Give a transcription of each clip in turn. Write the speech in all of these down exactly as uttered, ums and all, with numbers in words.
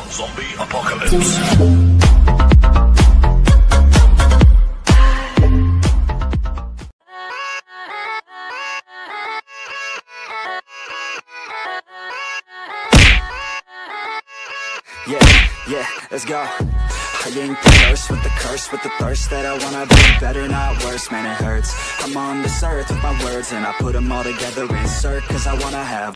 Zombie apocalypse. Yeah, yeah, let's go. I ain't the first with the curse, with the thirst that I wanna be better, not worse, man it hurts. I'm on this earth with my words and I put them all together, insert, cause I wanna have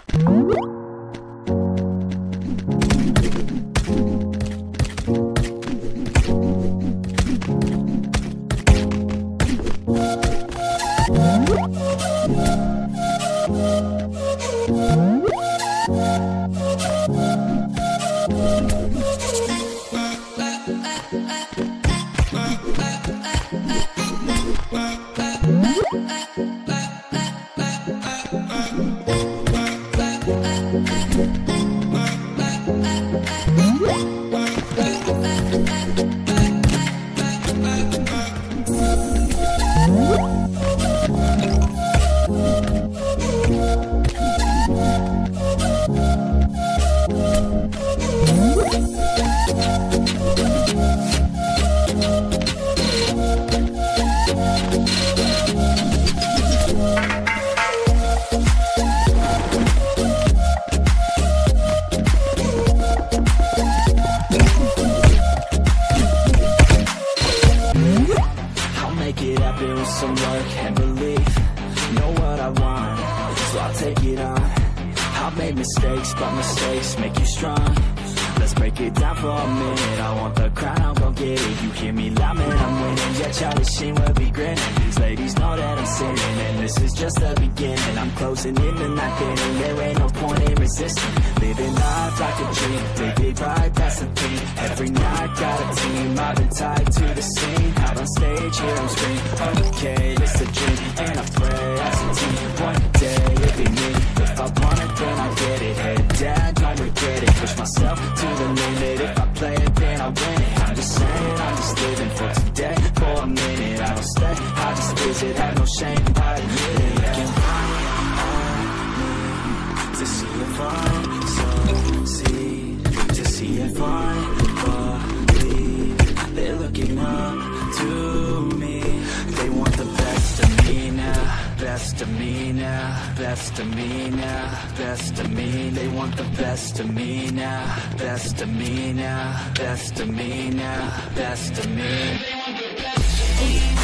some work and belief. Know what I want, so I'll take it on. I've made mistakes, but mistakes make you strong. Let's break it down for a minute. I want the crown, I'll go get it. You hear me loud, man, I'm winning. Yeah, Charlie Sheen will be grinning. These ladies know that I'm sinning, and this is just the beginning. I'm closing in the night inning. There ain't no point in resisting. Living life like a dream, live it right, that's the thing. Every night got a team, I've been tied to the scene. Out on stage, here I'm screaming. Okay, it's a dream, and I pray as a team. One day it'll be me. If I want it, then I get it. Head down, don't regret it. Push myself to the limit. If I play it, then I win it. I'm just saying, I'm just living for today. For a minute, I don't stay, I just visit. Have no shame, I admit it. Looking right at me to see if I succeed, to see if I believe. They're looking up to me. They want the best of me now, best of me now, best of me now, best of me. They want the best of me now, best of me now, best of me now, best of me. They want the best of me now.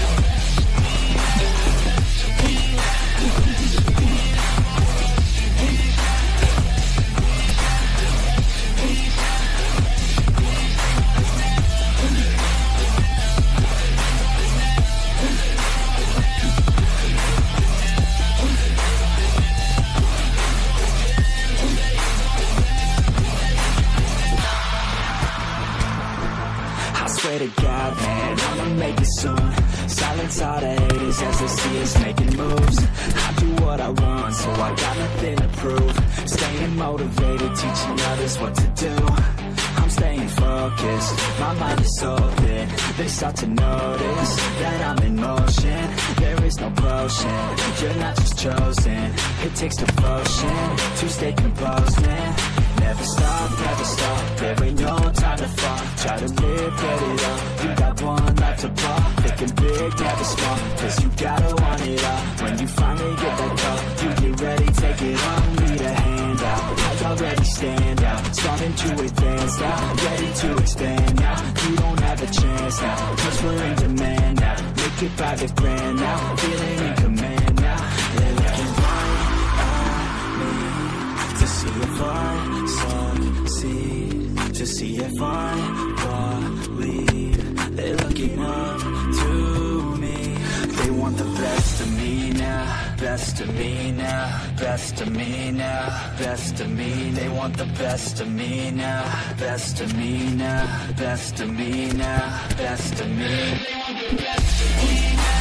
To God, man, I'ma make it soon. Silence all the haters as they see us making moves. I do what I want, so I got nothing to prove. Staying motivated, teaching others what to do. I'm staying focused, my mind is open. They start to notice that I'm in motion. There is no potion, you're not just chosen. It takes devotion to stay composed, man. Never stop, never stop, there ain't no time to fall. Try to live, get it up, you got one life to ball. Thinking big, never small, cause you gotta want it all. When you finally get that call, you get ready, take it on. Need a hand out, I already stand out. Starting to advance now, ready to expand now. You don't have a chance now, cause we're in demand now. Make it by the grand now, feeling in command now. They're looking right at me to see if I succeed, to see if I believe. They're looking up to me. They want the best of me now, best of me now, best of me now, best of me. They want the best of me now, best of me now, best of me now, best of me. They want the best of me now.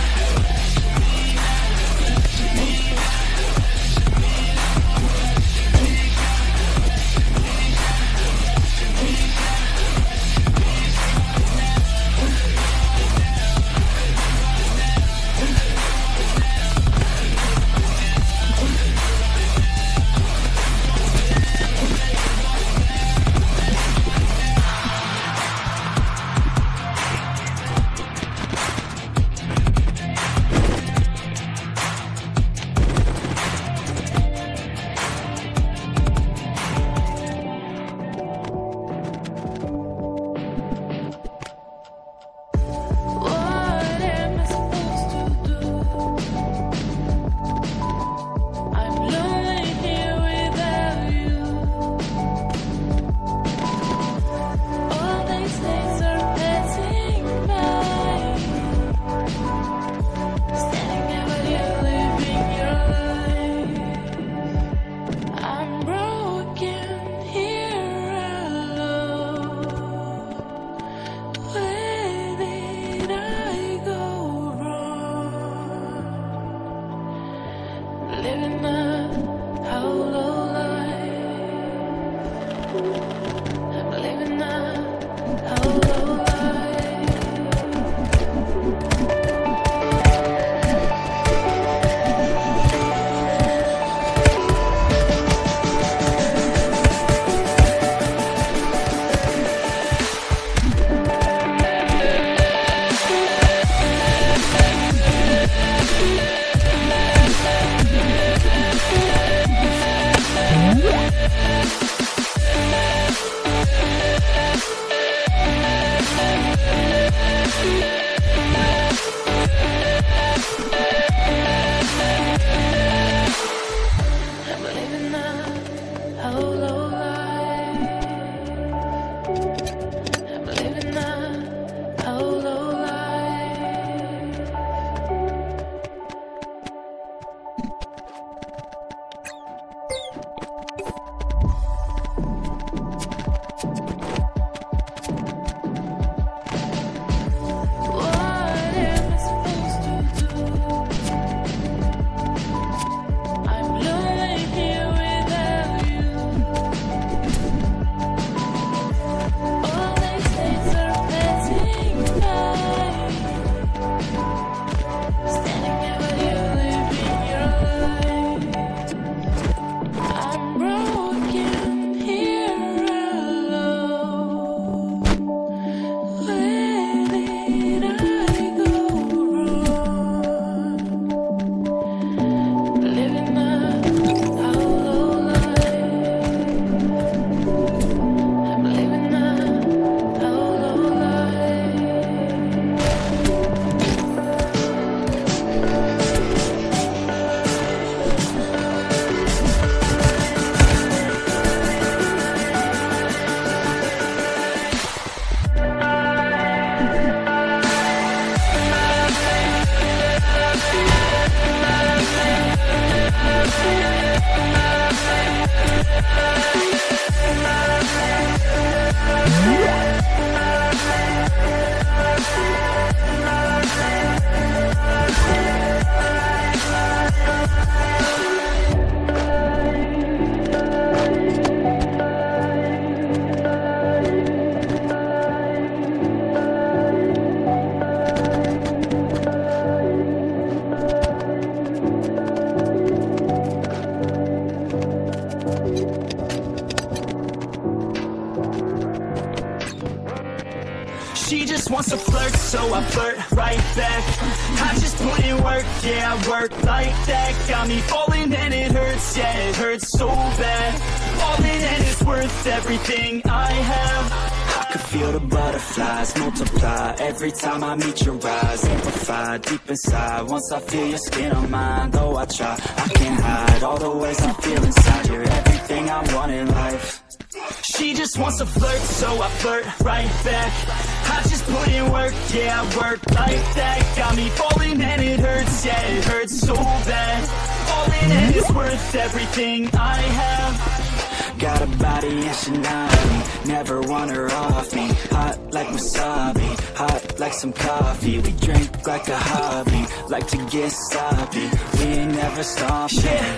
She just wants to flirt, so I flirt right back. I just put in work, yeah, I work like that. Got me falling and it hurts, yeah, it hurts so bad. All in and it's worth everything I have. I could feel the butterflies multiply every time I meet your eyes. Amplify deep inside once I feel your skin on mine. Though I try, I can't hide all the ways I feel inside. You're everything I want in life. She just wants to flirt, so I flirt right back. I just put in work, yeah, I work like that. Got me falling and it hurts, yeah, it hurts so bad. All in and it's worth everything I have. Got a body and she not me, never want her off me. Hot like wasabi, hot like some coffee. We drink like a hobby, like to get sloppy. We ain't never stopping. Yeah.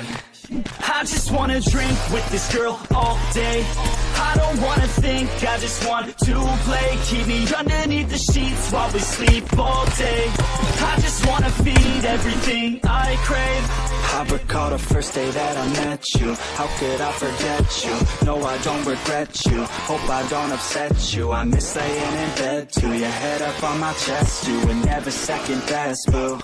I just wanna drink with this girl all day. I don't wanna think, I just want to play. Keep me underneath the sheets while we sleep all day. I just wanna feed everything I crave. I recall the first day that I met you. How could I forget you? No, I don't regret you. Hope I don't upset you. I miss laying in bed too. Your head up on my chest, you would never second best, boo.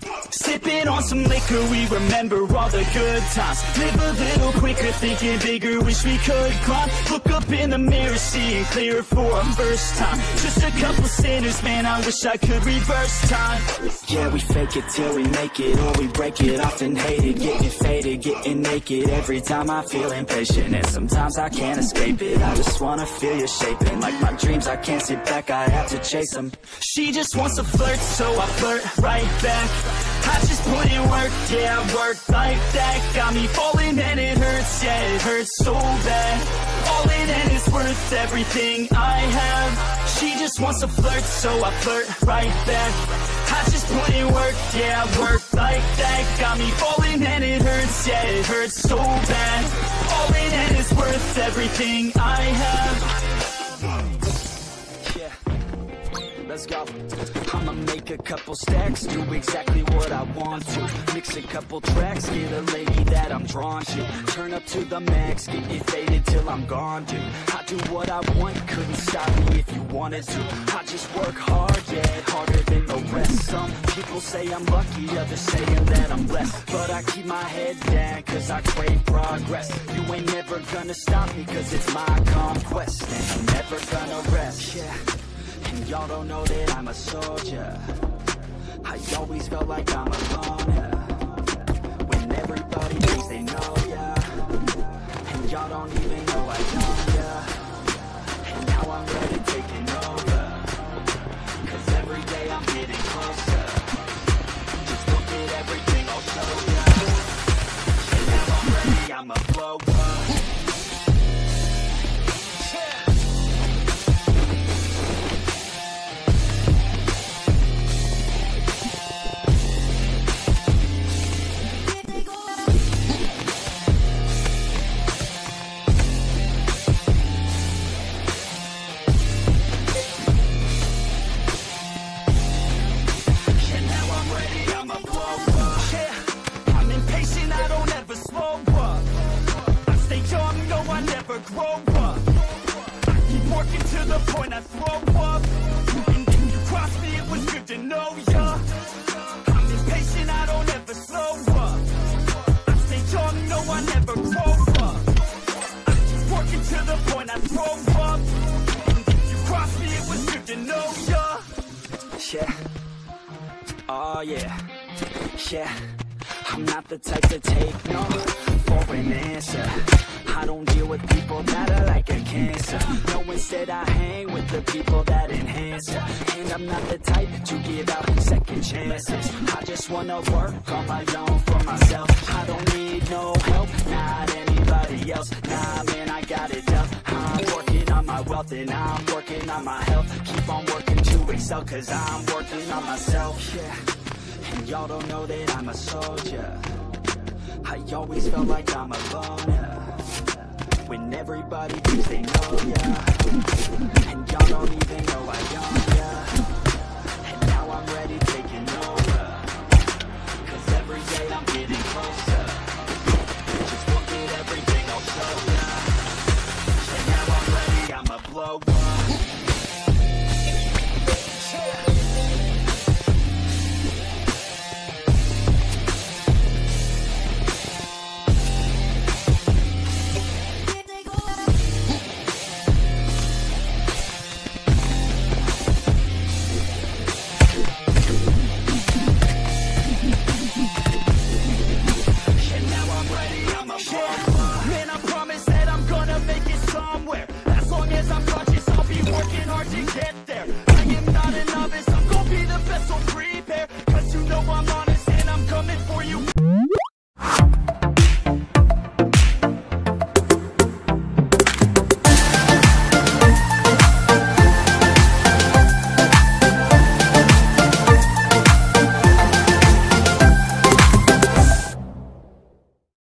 Sipping on some liquor, we remember all the good times. Live a little quicker, thinking bigger, wish we could climb. Look up in the mirror, seeing clearer for a first time. Just a couple sinners, man, I wish I could reverse time. Yeah, we fake it till we make it, or we break it, often hate it. Getting faded, getting naked, every time I feel impatient. And sometimes I can't escape it, I just wanna feel you shaping. Like my dreams, I can't sit back, I have to chase them. She just wants to flirt, so I flirt right back. I just put in work, yeah, I work like that. Got me falling and it hurts, yeah, it hurts so bad. All in and it's worth everything I have. She just wants to flirt, so I flirt right back. I just put in work, yeah, I work like that. Got me falling and it hurts, yeah, it hurts so bad. All in and it's worth everything I have. Yeah, let's go. I'ma make a couple stacks, do exactly what I want to. Mix a couple tracks, get a lady that I'm drawn to. Turn up to the max, get you faded till I'm gone, dude. I do what I want, couldn't stop me if you wanted to. I just work hard, yeah, harder than the rest. Some people say I'm lucky, others saying that I'm blessed. But I keep my head down, cause I crave progress. You ain't never gonna stop me, cause it's my conquest. And I'm never gonna rest, yeah. And y'all don't know that I'm a soldier. I always felt like I'm alone, yeah. When everybody thinks they know ya, and y'all don't even know I know ya. And now I'm ready taking over, cause every day I'm getting closer. Just look at everything I'll show ya. And now I'm ready, I'ma blow up. Grow up, I keep working to the point I throw up. And if you cross me, it was good to know ya. I'm impatient, I don't ever slow up. I stay young, no, I never grow up. I keep working to the point I throw up. And if you cross me, it was good to know ya. Yeah, oh yeah, yeah. I'm not the type to take no for an answer. I don't deal with people that are like a cancer. No, instead I hang with the people that enhance ya. And I'm not the type to give out second chances. I just wanna work on my own for myself. I don't need no help, not anybody else. Nah, man, I got it up. I'm working on my wealth and I'm working on my health. Keep on working to excel, cause I'm working on myself. Yeah, and y'all don't know that I'm a soldier. I always felt like I'm alone, yeah. When everybody thinks they know ya, and y'all don't even know I own ya. And now I'm ready taking over, cause every day I'm getting closer.